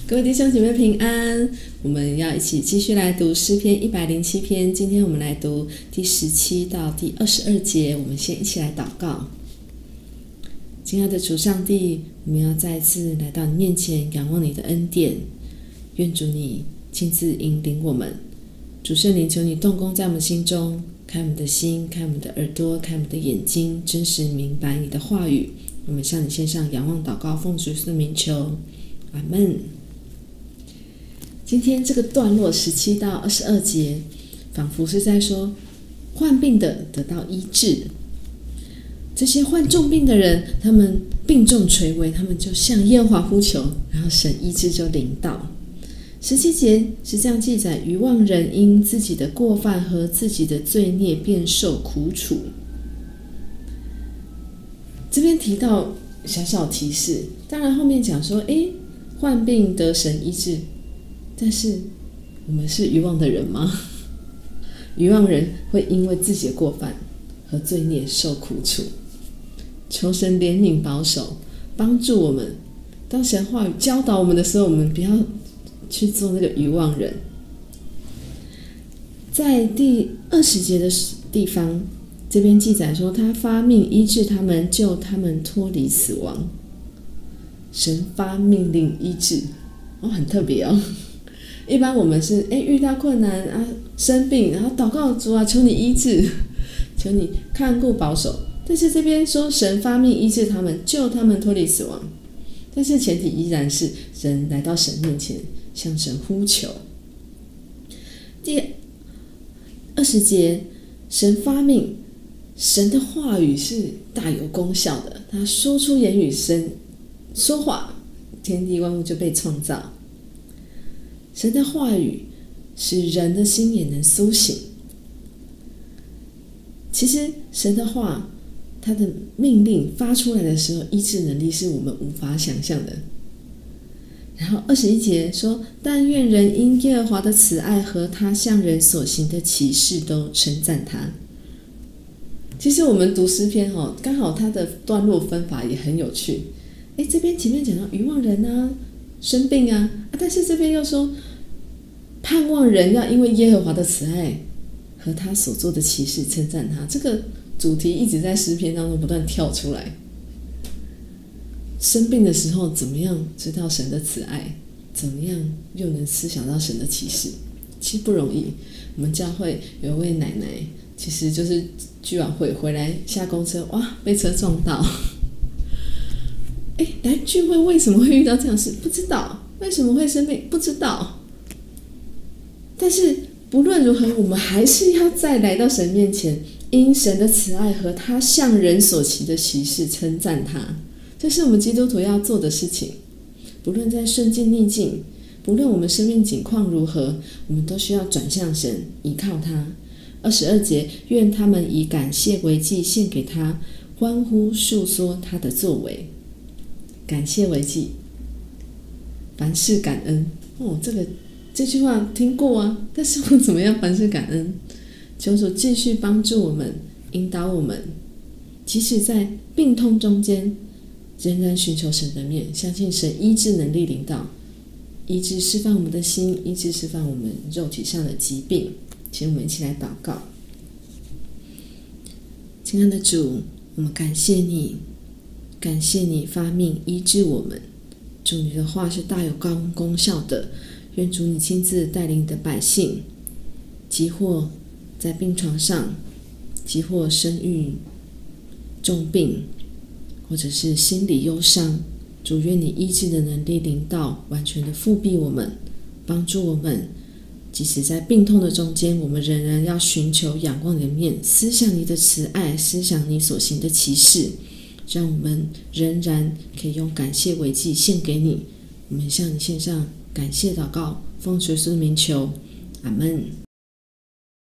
各位弟兄姐妹平安，我们要一起继续来读诗篇107篇。今天我们来读第17到第22节。我们先一起来祷告。亲爱的主上帝，我们要再次来到你面前，仰望你的恩典。愿主你亲自引领我们。主圣灵，求你动工在我们心中，开我们的心，开我们的耳朵，开我们的眼睛，真实明白你的话语。我们向你献上仰望祷告，奉主耶稣的名求，阿们。今天这个段落17到22节，仿佛是在说患病的得到医治。这些患重病的人，他们病重垂危，他们就向耶和华呼求，然后神医治就临到。17节是这样记载：愚妄人因自己的过犯和自己的罪孽便受苦楚。这边提到小小提示，当然后面讲说患病得神医治，但是我们是愚妄的人吗？愚妄人会因为自己的过犯和罪孽受苦楚。求神怜悯保守，帮助我们。当神话语教导我们的时候，我们不要去做那个愚妄人。在第20节的地方，这边记载说，他发命医治他们，救他们脱离死亡。神发命令医治，很特别哦。一般我们是遇到困难啊，生病，然后祷告主啊，求你医治，求你看顾保守。但是这边说神发命医治他们，救他们脱离死亡，但是前提依然是人来到神面前，向神呼求。第20节，神发命，神的话语是大有功效的，他说出言语，神说话，天地万物就被创造。神的话语使人的心也能苏醒。其实神的话，他的命令发出来的时候，医治能力是我们无法想象的。然后21节说，但愿人因耶和华的慈爱和他向人所行的奇事都称赞他。其实我们读诗篇刚好他的段落分法也很有趣。这边前面讲到愚妄人啊，生病啊，但是这边又说盼望人要因为耶和华的慈爱和他所做的奇事称赞他。这个主题一直在诗篇当中不断跳出来。生病的时候怎么样知道神的慈爱，怎么样又能思想到神的奇事，其实不容易。我们教会有一位奶奶，其实就是聚完会回来下公车，哇，被车撞到。来聚会为什么会遇到这样的事？不知道。为什么会生病？不知道。但是不论如何，我们还是要再来到神面前，因神的慈爱和他向人所行的奇事称赞他。这是我们基督徒要做的事情。不论在顺境逆境，不论我们生命境况如何，我们都需要转向神，依靠他。22节，愿他们以感谢为祭献给他，欢呼述说他的作为。感谢为祭，凡事感恩。这句话听过啊，但是我怎么样凡事感恩？求主继续帮助我们，引导我们，即使在病痛中间，仍然寻求神的面，相信神医治能力临到，医治释放我们的心，医治释放我们肉体上的疾病。请我们一起来祷告。亲爱的主，我们感谢你，感谢你发命医治我们。主，你的话是大有功效的，愿主你亲自带领你的百姓，即或在病床上，即或生育重病，或者是心理忧伤，主愿你医治的能力临到，完全的复辟我们，帮助我们。即使在病痛的中间，我们仍然要寻求仰望你的面，思想你的慈爱，思想你所行的奇事，让我们仍然可以用感谢为祭献给你。我们向你献上感谢祷告，奉主耶稣的名求，阿们。